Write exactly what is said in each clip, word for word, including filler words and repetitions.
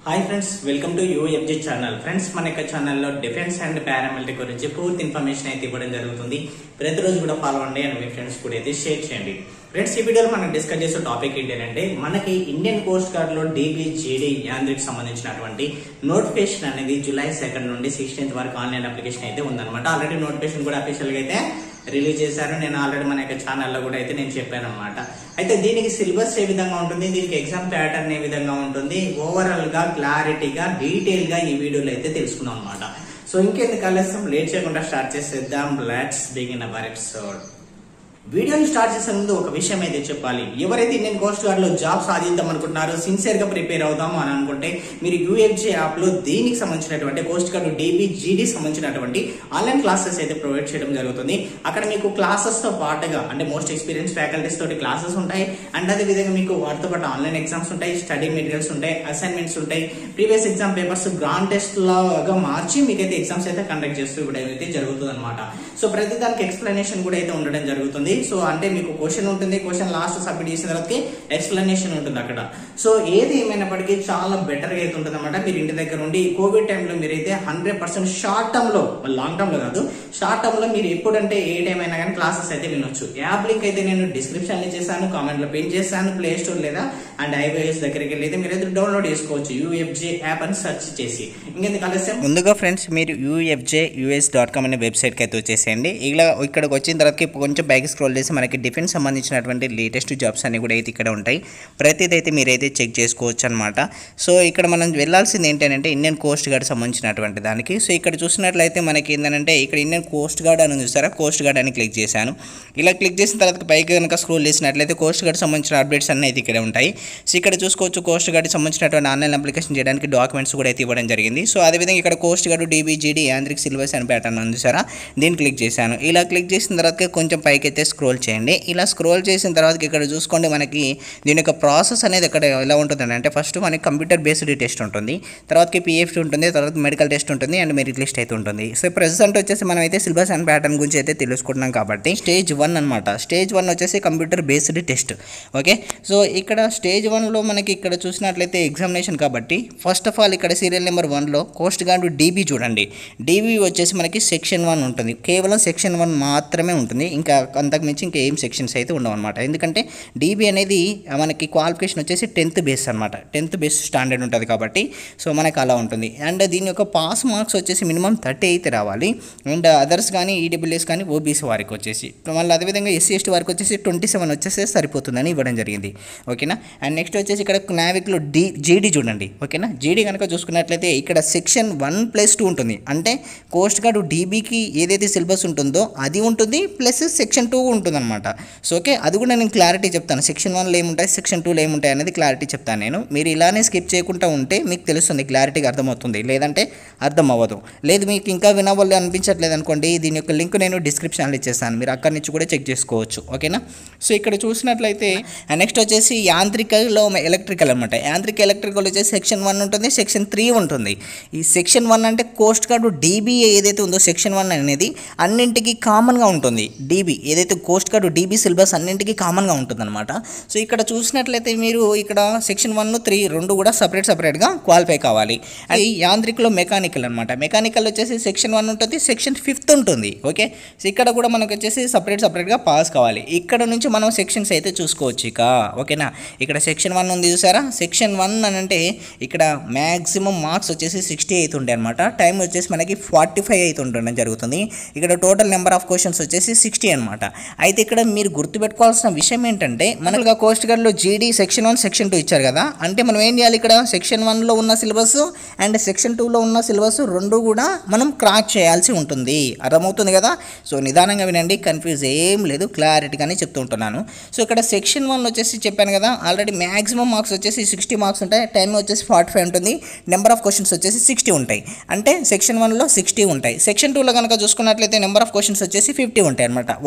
Hi friends, welcome to UFG channel. Friends, మన యొక్క ఛానల్లో డిఫెన్స్ అండ్ పారామిలిటరీ గురించి పూర్తి ఇన్ఫర్మేషన్ అయితే ఇవ్వడం జరుగుతుంది. ప్రతిరోజు కూడా ఫాలో అవ్వండి అండ్ మీ ఫ్రెండ్స్ కూడా అయితే షేర్ చేయండి. ఫ్రెండ్స్, ఈ వీడియోలో మనం డిస్కస్ చేసే టాపిక్ ఏంటంటే మనకి ఇండియన్ కోస్ట్ గార్డ్ లో డీబీజీడీ యాంత్రిక్ సంబంధించినటువంటి నోటిఫికేషన్ అనేది జూలై సెకండ్ నుండి సిక్స్టీన్త్ వరకు ఆన్లైన్ అప్లికేషన్ అయితే ఉందన్నమాట. ఆల్రెడీ నోటిఫికేషన్ కూడా అఫీషియల్ గా అయితే రిలీజ్ చేశారు. నేను ఆల్రెడీ మన యొక్క ఛానల్లో కూడా అయితే నేను చెప్పాను అనమాట. అయితే దీనికి సిలబస్ ఏ విధంగా ఉంటుంది, దీనికి ఎగ్జామ్ ప్యాటర్న్ ఏ విధంగా ఉంటుంది, ఓవరాల్ గా క్లారిటీగా డీటెయిల్ గా ఈ వీడియోలో అయితే తెలుసుకున్నాం అనమాట. సో ఇంకెందుకు ఆలస్యం, లేట్ చేయకుండా స్టార్ట్ చేసేద్దాం. Let's begin our episode. వీడియోని స్టార్ట్ చేసే ముందు ఒక విషయం అయితే చెప్పాలి. ఎవరైతే ఇండియన్ కోస్ట్ గార్డ్ లో జాబ్ సాధిద్దాం అనుకుంటున్నారో, సిన్సియర్ గా ప్రిపేర్ అవుదాము అని అనుకుంటే మీరు యూఎఫ్జీ యాప్ లో దీనికి సంబంధించినటువంటి కోస్ట్ గార్డ్ డీబీజీడీ సంబంధించినటువంటి ఆన్లైన్ క్లాసెస్ అయితే ప్రొవైడ్ చేయడం జరుగుతుంది. అక్కడ మీకు క్లాసెస్ తో పాటుగా అంటే మోస్ట్ ఎక్స్పీరియన్స్ ఫ్యాకల్టీస్ తోటి క్లాసెస్ ఉంటాయి. అండ్ అదే విధంగా మీకు వాటితో పాటు ఆన్లైన్ ఎగ్జామ్స్ ఉంటాయి, స్టడీ మెటీరియల్స్ ఉంటాయి, అసైన్మెంట్స్ ఉంటాయి, previous exam papers grand test లాగా మార్చి మీకైతే ఎగ్జామ్స్ అయితే కండక్ట్ చేస్తూ ఇవ్వడం అయితే జరుగుతుంది అనమాట. సో ప్రతి దానికి ఎక్స్ప్లెనేషన్ కూడా అయితే ఉండడం జరుగుతుంది. సో అంటే మీకు క్వశ్చన్ ఉంటుంది, క్వశ్చన్ లాస్ట్ సబ్మిట్ చేసిన తర్వాత ఎక్స్ప్లెనేషన్ ఉంటుంది అక్కడ. సో ఏది ఏమైనప్పటికీ చాలా బెటర్ గా అయితే ఉంటుంది అనమాట. మీరు ఇంటి దగ్గర నుండి కోవిడ్ టైంలో మీరైతే హండ్రెడ్ పర్సెంట్ షార్ట్ టర్మ్ లో, లాంగ్ టర్మ్ లో కాదు, షార్ట్ టర్మ్ లో మీరు ఎప్పుడంటే ఏ టైం అయినా కానీ క్లాసెస్ అయితే వినొచ్చు. యాప్ లింక్ అయితే నేను డిస్క్రిప్షన్ లో చేశాను, కామెంట్ లో పిన్ చేశాను. ప్లే స్టోర్ లేదా అండ్ ఐఓఎస్ దగ్గరికి వెళ్ళి మీరు అయితే డౌన్లోడ్ చేసుకోవచ్చు యూఎఫ్జే యాప్ అని సెర్చ్ చేసి. ఇంకెందుకు ఆలస్యం, ముందుగా ఫ్రెండ్స్ మీరు యూఎఫ్జే యూఎస్ డాట్ కామ్ అనే వెబ్సైట్ కి అయితే వచ్చేసేయండి. ఇలా ఇక్కడికి వచ్చిన తర్వాత కొంచెం బ్యాక్ స్క్రోల్ చేసి మనకి డిఫెన్స్ సంబంధించినటువంటి లేటెస్ట్ జాబ్స్ అన్ని కూడా అయితే ఇక్కడ ఉంటాయి. ప్రతిదైతే మీరైతే చెక్ చేసుకోవచ్చు అనమాట. సో ఇక్కడ మనం వెళ్ళాల్సింది ఏంటంటే ఇండియన్ కోస్ట్ గార్డ్ సంబంధించినటువంటి దానికి. సో ఇక్కడ చూసినట్లయితే మనకి ఏంటంటే ఇక్కడ ఇండియన్ కోస్ట్ గార్డ్ అని చూస్తారా, కోస్ట్ గార్డ్ అని క్లిక్ చేశాను. ఇలా క్లిక్ చేసిన తర్వాత పైకి కనుక స్క్రోల్ చేసినట్లయితే కోస్ట్ గార్డ్ సంబంధించిన అప్డేట్స్ అన్నీ అయితే ఇక్కడ ఉంటాయి. సో ఇక్కడ చూసుకోవచ్చు కోస్ట్ గార్డ్ సంబంధించినటువంటి ఆన్లైన్ అప్లికేషన్ చేయడానికి డాక్యుమెంట్స్ కూడా అయితే ఇవ్వడం జరిగింది. సో అదేవిధంగా ఇక్కడ coast guard DBGD Yantrik syllabus అని ప్యాటర్న్ ఉంది చూసారా, దీన్ని క్లిక్ చేశాను. ఇలా క్లిక్ చేసిన తర్వాత కొంచెం పైకి అయితే స్క్రోల్ చేయండి. ఇలా స్క్రోల్ చేసిన తర్వాత ఇక్కడ చూసుకోండి మనకి దీని యొక్క ప్రాసెస్ అనేది ఇక్కడ ఎలా ఉంటుందండి అంటే ఫస్ట్ మనకి కంప్యూటర్ బేస్డ్ టెస్ట్ ఉంటుంది, తర్వాతకి పిఎఫ్టీ ఉంటుంది, తర్వాత మెడికల్ టెస్ట్ ఉంటుంది అండ్ మెరిట్ లిస్ట్ అయితే ఉంటుంది. సో ప్రెసెంట్ వచ్చేసి మనం అయితే సిలబస్ అండ్ ప్యాటర్న్ గురించి అయితే తెలుసుకుంటున్నాం కాబట్టి స్టేజ్ వన్ అనమాట. స్టేజ్ వన్ వచ్చేసి computer based test. Okay, so ఇక్కడ స్టేజ్ వన్లో మనకి ఇక్కడ చూసినట్లయితే ఎగ్జామినేషన్ కాబట్టి ఫస్ట్ ఆఫ్ ఆల్ ఇక్కడ సీరియల్ నెంబర్ వన్లో కోస్ట్ గార్డ్ డీబీ చూడండి. డీబీ వచ్చేసి మనకి సెక్షన్ వన్ ఉంటుంది, కేవలం సెక్షన్ వన్ మాత్రమే ఉంటుంది, ఇంకా అంతకుమించి ఇంకా ఏం సెక్షన్స్ అయితే ఉండవు అనమాట. ఎందుకంటే డీబీ అనేది మనకి క్వాలిఫికేషన్ వచ్చేసి టెన్త్ బేస్ అనమాట, టెన్త్ బేస్ స్టాండర్డ్ ఉంటుంది కాబట్టి సో మనకు అలా ఉంటుంది. అండ్ దీని యొక్క పాస్ మార్క్స్ వచ్చేసి మినిమం థర్టీ అయితే రావాలి. అండ్ అదర్స్ కానీ ఈడబ్ల్యూఎస్ కానీ ఓబీసీ వారికి వచ్చేసి, మళ్ళీ అదేవిధంగా ఎస్సీ ఎస్టీ వారికి వచ్చేసి ట్వంటీ సెవెన్ వచ్చేసి సరిపోతుందని ఇవ్వడం జరిగింది. ఓకేనా. అండ్ నెక్స్ట్ వచ్చేసి ఇక్కడ నావిక్లో డి జీడీ చూడండి. ఓకేనా, జీడీ కనుక చూసుకున్నట్లయితే ఇక్కడ సెక్షన్ వన్ ప్లస్ టూ ఉంటుంది. అంటే కోస్ట్ గార్డ్ డీబీకి ఏదైతే సిలబస్ ఉంటుందో అది ఉంటుంది, ప్లస్ సెక్షన్ టూ ఉంటుంది అనమాట. సో ఓకే, అది కూడా నేను క్లారిటీ చెప్తాను. సెక్షన్ వన్లో ఏముంటాయి, సెక్షన్ టూలో ఏముంటాయి అనేది క్లారిటీ చెప్తాను నేను. మీరు ఇలానే స్కిప్ చేయకుండా ఉంటే మీకు తెలుస్తుంది, క్లారిటీగా అర్థమవుతుంది. లేదంటే అర్థం అవ్వదు. లేదు మీకు ఇంకా వినవల్లి అనిపించట్లేదు అనుకోండి, దీని యొక్క లింక్ నేను డిస్క్రిప్షన్లో ఇచ్చేస్తాను, మీరు అక్కడి నుంచి కూడా చెక్ చేసుకోవచ్చు. ఓకేనా. సో ఇక్కడ చూసినట్లయితే నెక్స్ట్ వచ్చేసి యాంత్రికలో ఎలక్ట్రికల్ అనమాట. యాంత్రిక ఎలక్ట్రికల్ వచ్చేసి సెక్షన్ వన్ ఉంటుంది, సెక్షన్ త్రీ ఉంటుంది. ఈ సెక్షన్ వన్ అంటే కోస్ట్ గార్డ్ డీబీ ఏదైతే ఉందో సెక్షన్ వన్ అనేది అన్నింటికి కామన్గా ఉంటుంది. డీబీ ఏదైతే కోస్ట్ గార్డ్ డీబీ సిలబస్ అన్నింటికి కామన్గా ఉంటుంది అనమాట. సో ఇక్కడ చూసినట్లయితే మీరు ఇక్కడ సెక్షన్ వన్ త్రీ రెండు కూడా సపరేట్ సపరేట్గా క్వాలిఫై కావాలి. అది యాంత్రికలో మెకానికల్ అనమాట. మెకానికల్ వచ్చేసి సెక్షన్ వన్ ఉంటుంది, సెక్షన్ ఫిఫ్త్ ఉంటుంది. ఓకే, సో ఇక్కడ కూడా మనకు వచ్చేసి సపరేట్ సపరేట్గా పాస్ కావాలి. ఇక్కడ నుంచి మనం సెక్షన్స్ అయితే చూసుకోవచ్చు ఇక. ఓకేనా, ఇక్కడ సెక్షన్ వన్ ఉంది చూసారా. సెక్షన్ వన్ అని అంటే ఇక్కడ మ్యాక్సిమం మార్క్స్ వచ్చేసి సిక్స్టీ అయితే ఉంటాయి అనమాట. టైం వచ్చేసి మనకి ఫార్టీ ఫైవ్ అయితే ఉండడం జరుగుతుంది. ఇక్కడ టోటల్ నెంబర్ ఆఫ్ క్వశ్చన్స్ వచ్చేసి సిక్స్టీ అనమాట. అయితే ఇక్కడ మీరు గుర్తుపెట్టుకోవాల్సిన విషయం ఏంటంటే మనకు కోస్ట్ గార్డ్లో జీడీ సెక్షన్ వన్ సెక్షన్ టూ ఇచ్చారు కదా, అంటే మనం ఏం చేయాలి, ఇక్కడ సెక్షన్ వన్లో ఉన్న సిలబస్ అండ్ సెక్షన్ టూలో ఉన్న సిలబస్ రెండు కూడా మనం క్రాక్ చేయాల్సి ఉంటుంది. అర్థమవుతుంది కదా. సో నిదానంగా వినండి, కన్ఫ్యూజ్ ఏం లేదు, క్లారిటీగానే చెప్తూ ఉంటున్నాను. సో ఇక్కడ సెక్షన్ వన్ వచ్చేసి చెప్పాను కదా ఆల్రెడీ, మ్యాక్సిమం మార్క్స్ వచ్చేసి సిక్స్టీ మార్క్స్ ఉంటాయి, టైం వచ్చేసి ఫార్టీ ఫైవ్ ఉంటుంది, నెంబర్ ఆఫ్ క్వశ్చన్స్ వచ్చేసి సిక్స్టీ ఉంటాయి. అంటే సెక్షన్ వన్లో సిక్స్టీ ఉంటాయి. సెక్షన్ టూలో కనుక చూసుకున్నట్లయితే నెంబర్ ఆఫ్ క్వశ్చన్స్ వచ్చేసి ఫిఫ్టీ ఉంటాయి అనమాట. ఓవరాల్గా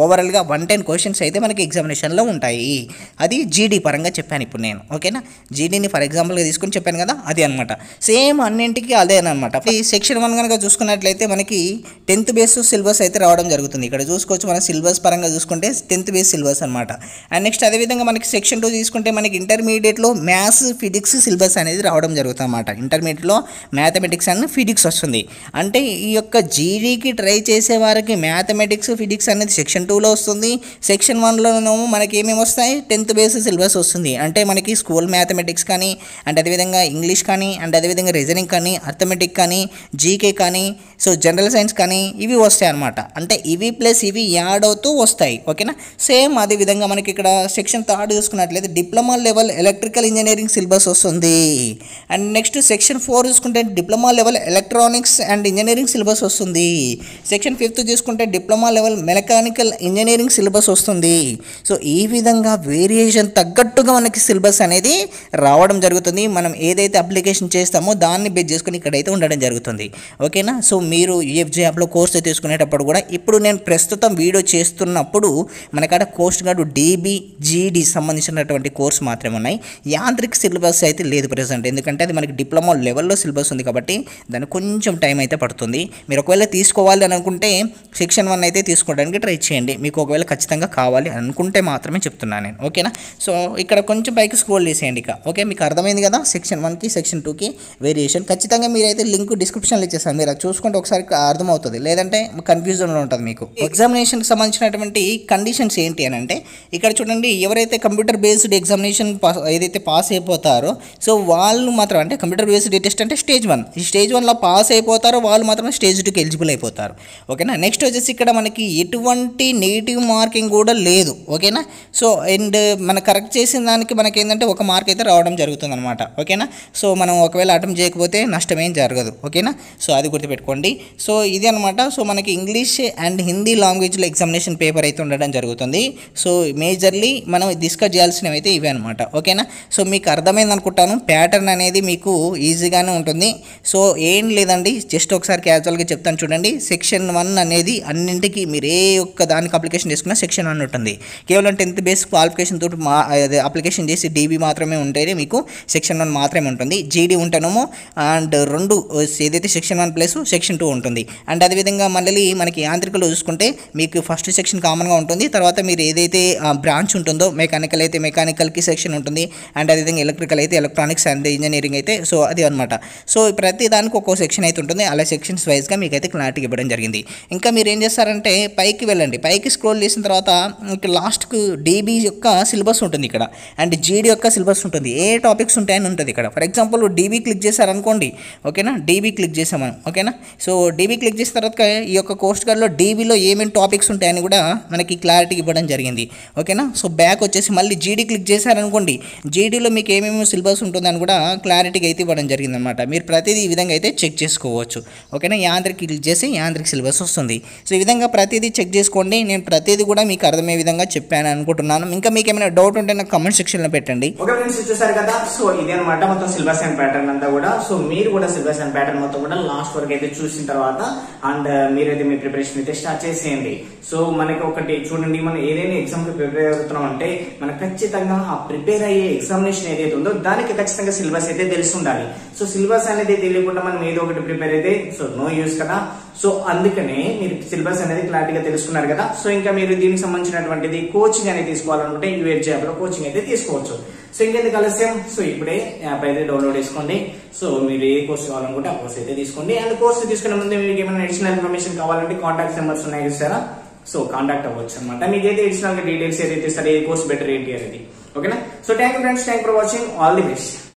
వన్ టెన్ క్వశ్చన్స్ అయితే మనకి ఎగ్జామినేషన్లో ఉంటాయి. అది జీడీ పరంగా చెప్పాను ఇప్పుడు నేను. ఓకేనా, జీడీని ఫర్ ఎగ్జాంపుల్గా తీసుకుని చెప్పాను కదా, అది అనమాట. సేమ్ అన్నింటికి అదేనమాట. ఈ సెక్షన్ వన్ కనుక చూసుకున్నట్లయితే మనకి టెన్త్ బేస్ సిలబస్ అయితే రావడం జరుగుతుంది. ఇక్కడ చూసుకోవచ్చు మన సిలబస్ పరంగా చూసుకుంటే టెన్త్ బేస్ సిలబస్ అనమాట. అండ్ నెక్స్ట్ అదేవిధంగా మనకి సెక్షన్ టూ తీసుకుంటే మనకి ఇంటర్మీడియట్లో మ్యాథ్స్ ఫిజిక్స్ సిలబస్ అనేది రావడం జరుగుతుంది అనమాట. ఇంటర్మీడియట్లో మ్యాథమెటిక్స్ అండ్ ఫిజిక్స్ వస్తుంది. అంటే ఈ యొక్క జీడీకి ట్రై చేసే వారికి మ్యాథమెటిక్స్ ఫిజిక్స్ అనేది సెక్షన్ టూలో వస్తుంది. సెక్షన్ వన్లోనేమో మనకి ఏమేమి వస్తాయి, టెన్త్ బేస్ సిలబస్ వస్తుంది. అంటే మనకి స్కూల్ మ్యాథమెటిక్స్ కానీ, అండ్ అదేవిధంగా ఇంగ్లీష్ కానీ, అండ్ అదేవిధంగా రీజనింగ్ కానీ, అర్థమెటిక్ కానీ, జీకే కానీ, సో జనరల్ సైన్స్ కానీ ఇవి వస్తాయి అనమాట. అంటే ఇవి ప్లస్ ఇవి యాడ్ అవుతూ వస్తాయి. ఓకేనా, సేమ్ అదేవిధంగా మనకి ఇక్కడ సెక్షన్ థర్డ్ చూసుకున్నట్లయితే diploma level electrical engineering syllabus వస్తుంది. అండ్ నెక్స్ట్ సెక్షన్ ఫోర్ చూసుకుంటే diploma level electronics and engineering syllabus వస్తుంది. సెక్షన్ ఫిఫ్త్ చూసుకుంటే diploma level mechanical engineering syllabus వస్తుంది. సో ఈ విధంగా వేరియేషన్ తగ్గట్టుగా మనకి సిలబస్ అనేది రావడం జరుగుతుంది. మనం ఏదైతే అప్లికేషన్ చేస్తామో దాన్ని బేస్ చేసుకుని ఇక్కడైతే ఉండడం జరుగుతుంది. ఓకేనా, సో మీరు యూఎఫ్జే యాప్లో కోర్సు తీసుకునేటప్పుడు కూడా ఇప్పుడు నేను ప్రస్తుతం వీడియో చేస్తున్నప్పుడు మనకాడ కోస్ట్ గార్డు డీబీ జీడీ సంబంధించినటువంటి కోర్సు మాత్రమే ఉన్నాయి. యాంత్రిక సిలబస్ అయితే లేదు ప్రెసెంట్, ఎందుకంటే అది మనకి డిప్లొమా లెవెల్లో సిలబస్ ఉంది కాబట్టి దానికి కొంచెం టైం అయితే పడుతుంది. మీరు ఒకవేళ తీసుకోవాలి అని అనుకుంటే సెక్షన్ వన్ అయితే తీసుకోవడానికి ట్రై చేయండి. మీకు ఒకవేళ ఖచ్చితంగా కావాలి అనుకుంటే మాత్రమే చెప్తున్నాను నేను. ఓకేనా, సో ఇక్కడ కొంచెం పైకి స్క్రోల్ చేసేయండి ఇక. ఓకే, మీకు అర్థమైంది కదా సెక్షన్ వన్కి సెక్షన్ టూకి వేరియేషన్. ఖచ్చితంగా మీరైతే లింక్ డిస్క్రిప్షన్లో ఇచ్చేస్తాను, మీరు అది చూసుకుంటే ఒకసారి అర్థమవుతుంది, లేదంటే కన్ఫ్యూజన్లో ఉంటుంది మీకు. ఎగ్జామినేషన్కి సంబంధించినటువంటి కండిషన్స్ ఏంటి అని అంటే ఇక్కడ చూడండి, ఎవరైతే కంప్యూటర్ బేస్డ్ ఎగ్జామినేషన్ పాస్ ఏదైతే పాస్ అయిపోతారో సో వాళ్ళు మాత్రం, అంటే కంప్యూటర్ బేస్డ్ టెస్ట్ అంటే స్టేజ్ వన్, ఈ స్టేజ్ వన్లో పాస్ అయిపోతారో వాళ్ళు మాత్రం స్టేజ్ టూకి ఎలిజిబుల్ అయిపోతారు. ఓకేనా, నెక్స్ట్ వచ్చేసి ఇక్కడ మనకి ఎటువంటి నెగిటివ్ మార్కింగ్ కూడా లేదు. ఓకేనా, సో అండ్ మనం కరెక్ట్ చేసిన దానికి మనకి ఏంటంటే ఒక మార్క్ అయితే రావడం జరుగుతుంది అనమాట. ఓకేనా, సో మనం ఒకవేళ అటెంప్ట్ చేయకపోతే నష్టమేం జరగదు. ఓకేనా, సో అది గుర్తుపెట్టుకోండి. సో ఇది అనమాట. సో మనకి ఇంగ్లీష్ అండ్ హిందీ లాంగ్వేజ్లో ఎగ్జామినేషన్ పేపర్ అయితే ఉండడం జరుగుతుంది. సో మేజర్లీ మనం డిస్కస్ చేయాల్సినవి అయితే ఇవే అనమాట. ఓకేనా, సో మీకు అర్థమైంది అనుకుంటాను. ప్యాటర్న్ అనేది మీకు ఈజీగానే ఉంటుంది. సో ఏం లేదండి, జస్ట్ ఒకసారి క్యాజువల్గా చెప్తాను చూడండి. సెక్షన్ వన్ అనేది అన్నింటికి మీరు ఏ ఒక్క దానికి అప్లికేషన్ చేసుకున్నా సెక్షన్ వన్ ఉంటుంది. కేవలం టెన్త్ బేస్ క్వాలిఫికేషన్ తోటి మా అప్లికేషన్ చేసి డీబీ మాత్రమే ఉంటేనే మీకు సెక్షన్ వన్ మాత్రమే ఉంటుంది. జీడీ ఉంటేనేమో అండ్ రెండు ఏదైతే section one plus section two ఉంటుంది. అండ్ అదేవిధంగా మళ్ళీ మనకి యాంత్రికలో చూసుకుంటే మీకు ఫస్ట్ సెక్షన్ కామన్గా ఉంటుంది. తర్వాత మీరు ఏదైతే బ్రాంచ్ ఉంటుందో మెకానికల్ అయితే మెకానికల్కి సెక్షన్ ఉంటుంది. అండ్ అదేవిధంగా ఎలక్ట్రికల్ అయితే ఎలక్ట్రానిక్స్ అండ్ ఇంజనీరింగ్ అయితే సో అది అనమాట. సో ప్రతి దానికి ఒక్కో సెక్షన్ అయితే ఉంటుంది. అలా సెక్షన్స్ వైజ్గా మీకు అయితే క్లారిటీ ఇవ్వడం జరిగింది. ఇంకా మీరు ఏం చేస్తారంటే పైకి వెళ్ళండి, పైకి స్క్రోల్ చేసిన తర్వాత ఇక్కడ లాస్ట్కు డీబీ యొక్క సిలబస్ ఉంటుంది ఇక్కడ, అండ్ జీడీ యొక్క సిలబస్ ఉంటుంది. ఏ టాపిక్స్ ఉంటాయని ఉంటుంది ఇక్కడ. ఫర్ ఎగ్జాంపుల్ డీబీ క్లిక్ చేశారనుకోండి. ఓకేనా, డీబీ క్లిక్ చేసాం మనం. ఓకేనా, సో డీబీ క్లిక్ చేసిన తర్వాత ఈ యొక్క కోస్ట్ గార్డ్లో డీబీలో ఏమేమి టాపిక్స్ ఉంటాయని కూడా మనకి క్లారిటీ ఇవ్వడం జరిగింది. ఓకేనా, సో బ్యాక్ వచ్చేసి మళ్ళీ జీడీ క్లిక్ చేశారనుకోండి, జీడీలో మీకు ఏమేమి సిలబస్ ఉంటుందని కూడా క్లారిటీగా అయితే ఇవ్వడం జరిగింది అనమాట. మీరు ప్రతిదీ ఈ విధంగా అయితే చెక్ చేసుకోవచ్చు. ఓకేనా, యాంత్రిక క్లిక్ చేసి యాంత్రిక సిలబస్ వస్తుంది. సో ఈ విధంగా ప్రతిదీ చెక్ చేసుకోండి. నేను ప్రతిదీ కూడా మీకు అర్థమయ్యే విధంగా చెప్పాను అనుకుంటున్నాను. ఇంకా మీకు ఏమైనా డౌట్ ఉంటే నాకు కమెంట్ సెక్షన్లో పెట్టండి. ఓకే ఫ్రెండ్స్, చూసారు కదా. సో ఇదే అనమాట మొత్తం సిలబస్ అండ్ ప్యాటర్న్ అంతా కూడా. సో మీరు కూడా సిలబస్ అండ్ ప్యాటర్న్ మొత్తం కూడా లాస్ట్ వరకు అయితే చూసిన తర్వాత అండ్ మీరైతే మీ ప్రిపరేషన్ అయితే స్టార్ట్ చేసేయండి. సో మనకి ఒకటి చూడండి, మనం ఏదైనా ఎగ్జామ్ కి ప్రిపేర్ అవుతున్నాం అంటే మనకు ఖచ్చితంగా ఆ ప్రిపేర్ అయ్యే ఎగ్జామినేషన్ ఏదైతే ఉందో దానికి ఖచ్చితంగా సిలబస్ అయితే తెలిసి ఉండాలి. సో సిలబస్ అనేది తెలియకుండా మనం ఏదో ఒకటి ప్రిపేర్ అయితే సో నో యూస్ కదా. సో అందుకనే మీరు సిలబస్ అనేది క్లారిటీగా తెలుసుకున్నారు కదా. సో ఇంకా మీరు దీనికి సంబంధించినటువంటిది కోచింగ్ అనేది తీసుకోవాలనుకుంటే యూఎఫ్జే యాప్ లో కోచింగ్ అయితే తీసుకోవచ్చు. సో ఇంకెందుకు ఆలస్యం, సో ఇప్పుడే యాప్ అయితే డౌన్లోడ్ చేసుకోండి. సో మీరు ఏ కోర్స్ కావాలనుకుంటే ఆ కోర్స్ అయితే తీసుకోండి. అండ్ కోర్స్ తీసుకునే ముందు మీకు ఏమైనా అడిషనల్ ఇన్ఫర్మేషన్ కావాలంటే కాంటాక్ట్ నెంబర్స్ ఉన్నాయి చూసారా, సో కాంటాక్ట్ అవ్వచ్చు అనమాట. మీకు ఏదైతే అడిషనల్ డీటెయిల్స్ ఏదైతే సరే ఏ కోర్స్ బెటర్ ఏంటి అనేది. ఓకేనా, so thank you friends, thank for watching, all the best.